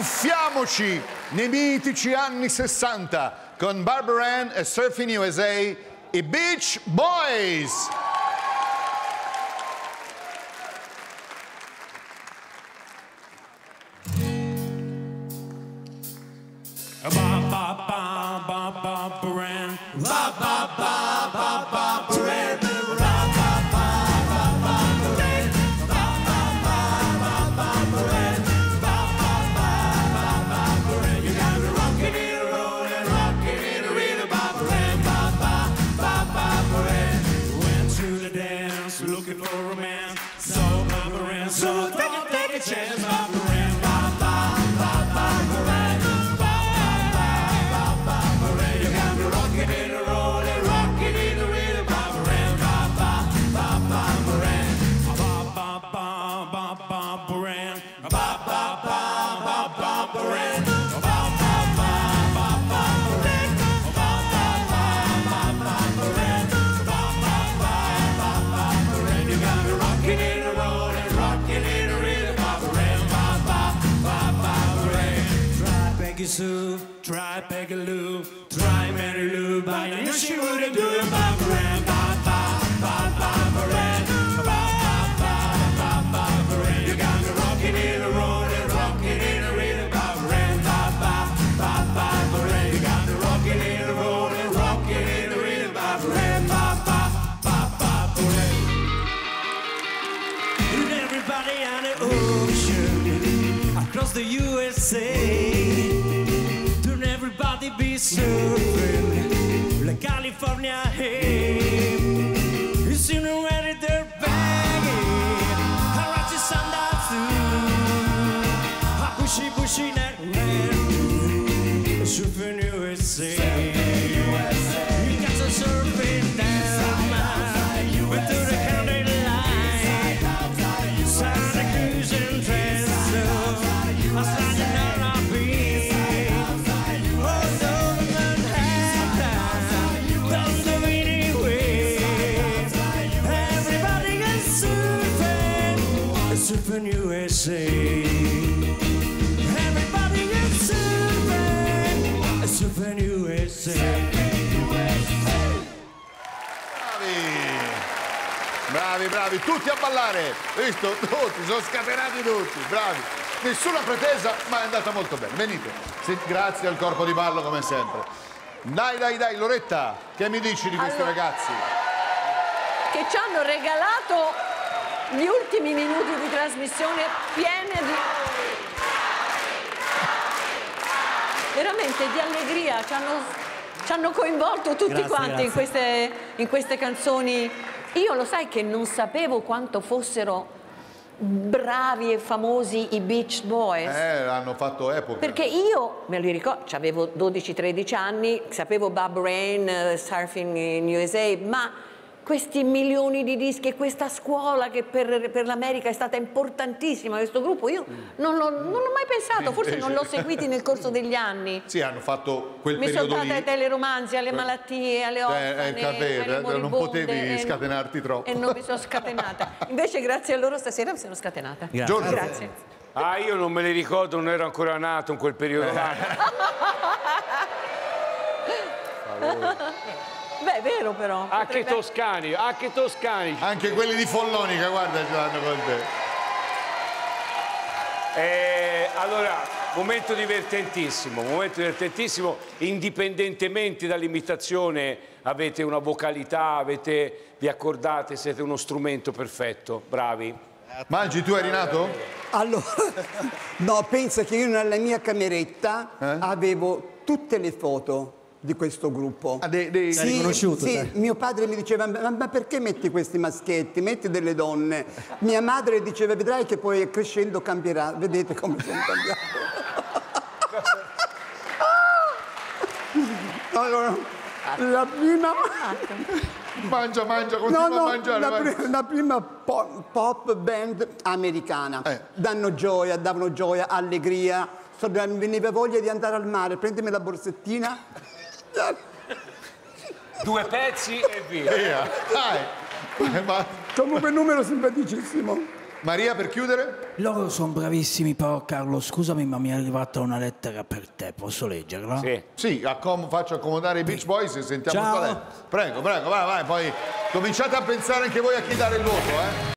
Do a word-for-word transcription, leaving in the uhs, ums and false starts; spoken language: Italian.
Tuffiamoci nei mitici anni sessanta con Barbara Ann e Surfing U S A, i Beach Boys. Sue, try Pegaloo, try Mary Lou, but I knew she wouldn't do it. Barbara, Barbara, Barbara, Barbara, Barbara, you got me rocking in a rolling, rocking in a rhythm. Barbara, Barbara, Barbara, you got me rocking in a rolling, rocking in a rhythm. Barbara, Barbara, Barbara, and everybody on the ocean across the U S A. Everybody be surfing like California, hey. You see them ready, they're bagging. I watch the sundown too. I pushy, pushy, that red. Surfing U S A. You got some surfing down into the county line. Santa Cruz and Treso. I'm sliding down our beach. Surfing U S A. Everybody is surfing, surfing U S A. Bravi, bravi, bravi, tutti a ballare, visto? Tutti, sono scatenati tutti, bravi. Nessuna pretesa, ma è andata molto bene. Venite, sì, grazie al corpo di ballo come sempre. Dai, dai, dai, Loretta, che mi dici di questi allora, ragazzi? Che ci hanno regalato gli ultimi minuti di trasmissione piene di... veramente di allegria, ci hanno, ci hanno coinvolto tutti grazie, quanti grazie. In, queste, in queste canzoni. Io lo sai che non sapevo quanto fossero bravi e famosi i Beach Boys. Eh, hanno fatto epoca. Perché io, me li ricordo, avevo dodici tredici anni, sapevo Barbara Ann, uh, Surfing in U S A, ma questi milioni di dischi e questa scuola che per, per l'America è stata importantissima, questo gruppo, io non l'ho mai pensato, forse non l'ho seguiti nel corso degli anni. Sì, hanno fatto quel Mi periodo lì. Mi sono data ai teleromanzi, alle malattie, alle orfane, eh, alle moribonde. Non potevi scatenarti troppo. E non mi sono scatenata. Invece grazie a loro stasera mi sono scatenata. Grazie. Grazie. Ah, io non me li ricordo, non ero ancora nato in quel periodo là. Beh, è vero però. Anche potrebbe... toscani, anche toscani. Anche quelli di Follonica, guarda, ce l'hanno con te. Eh, allora, momento divertentissimo, momento divertentissimo, indipendentemente dall'imitazione avete una vocalità, avete, vi accordate, siete uno strumento perfetto, bravi. Maggi, tu eri nato? Allora, no, pensa che io nella mia cameretta eh? avevo tutte le foto di questo gruppo. Ah, dei, dei... Sì, riconosciuto, sì. Mio padre mi diceva, ma, ma perché metti questi maschietti? Metti delle donne. Mia madre diceva, vedrai che poi crescendo cambierà. Vedete come sono cambiato. Allora, la prima... Mangia, mangia, continua no, no, a mangiare. La, pri la prima pop, pop band americana. Eh. Danno gioia, davano gioia, allegria. Mi veniva voglia di andare al mare, prendimi la borsettina. Due pezzi e via. Via. Dai. Comunque un numero simpaticissimo. Maria, per chiudere? Loro sono bravissimi, però Carlo, scusami, ma mi è arrivata una lettera per te, posso leggerla? Sì. Sì, accom faccio accomodare i Beach Boys e sentiamo Ciao. qual è. Prego, prego, vai, vai, poi cominciate a pensare anche voi a chi dare il voto, eh?